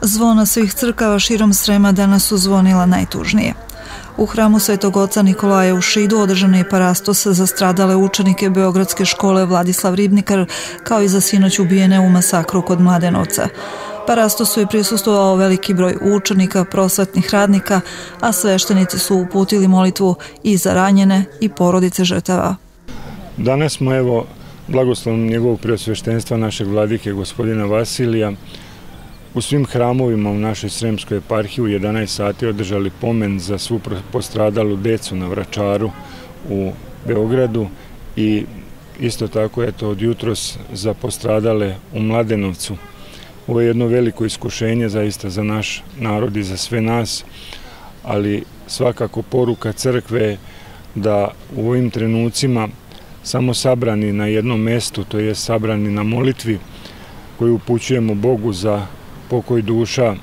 Zvona svih crkava širom Srema danas su zvonila najtužnije. U hramu Svetog oca Nikolaja u Šidu održan je parastos za stradale učenike Beogradske škole Vladislav Ribnikar, kao i za sinoć ubijene u masakru kod Mladenovca. Parastosu je prisustvovao veliki broj učenika, prosvetnih radnika, a sveštenici su uputili molitvu i za ranjene i porodice žrtava. Danas smo, blagoslovom njegovog preosveštenstva našeg vladike gospodina Vasilija, u svim hramovima u našoj Sremskoj eparhiji u 11 sati održali pomen za svu postradalu decu na Vračaru u Beogradu i isto tako od jutros za postradale u Mladenovcu. Ovo je jedno veliko iskušenje zaista za naš narod i za sve nas, ali svakako poruka crkve je da u ovim trenucima samo sabrani na jednom mestu, to je sabrani na molitvi koju upućujemo Bogu za pokoj duša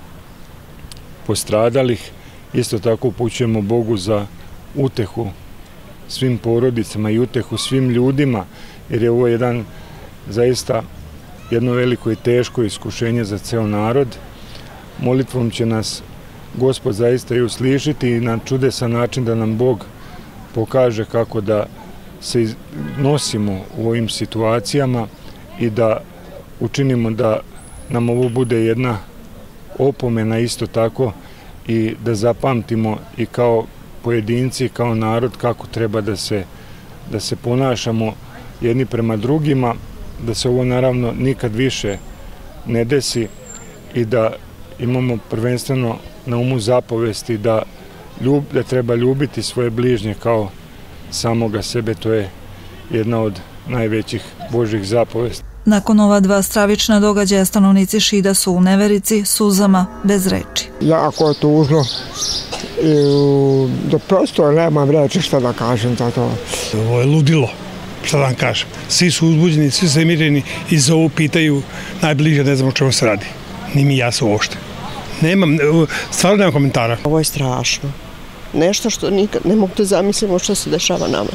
postradalih, isto tako upućujemo Bogu za utehu svim porodicama i utehu svim ljudima, jer je ovo zaista jedno veliko i teško iskušenje za ceo narod. Molitvom će nas Gospod zaista i uslišiti i na čudesan način da nam Bog pokaže kako da se nosimo u ovim situacijama i da učinimo da nam ovo bude jedna opomena isto tako i da zapamtimo i kao pojedinci, kao narod kako treba da se ponašamo jedni prema drugima, da se ovo naravno nikad više ne desi i da imamo prvenstveno na umu zapovesti da treba ljubiti svoje bližnje kao samoga sebe. To je jedna od najvećih Božjih zapovesti. Nakon ova dva stravična događaja stanovnici Šida su u neverici, suzama, bez reči. Jako je tužno i da prosto nemam reči šta da kažem za to. Ovo je ludilo, šta da vam kažem. Svi su uzbuđeni, svi su emireni i za ovo pitaju najbliže, ne znam o čemu se radi. Ni mi jasno uopšte. Stvarno nemam komentara. Ovo je strašno. Nešto što nikad ne mogu da zamislimo što se dešava nama.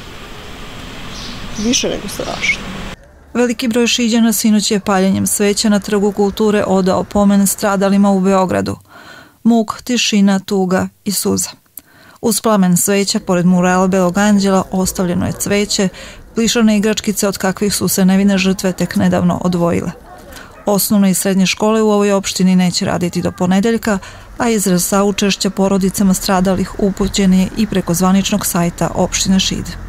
Više nego strašno. Veliki broj Šiđana sinoć je paljenjem sveća na Trgu kulture odao pomen stradalima u Beogradu. Muk, tišina, tuga i suza. Uz plamen sveća, pored murala Belog anđela, ostavljeno je cveće, plišane igračkice od kakvih su se nevine žrtve tek nedavno odvojile. Osnovne i srednje škole u ovoj opštini neće raditi do ponedeljka, a izraz saučešća porodicama stradalih upućen je i preko zvaničnog sajta opštine Šid.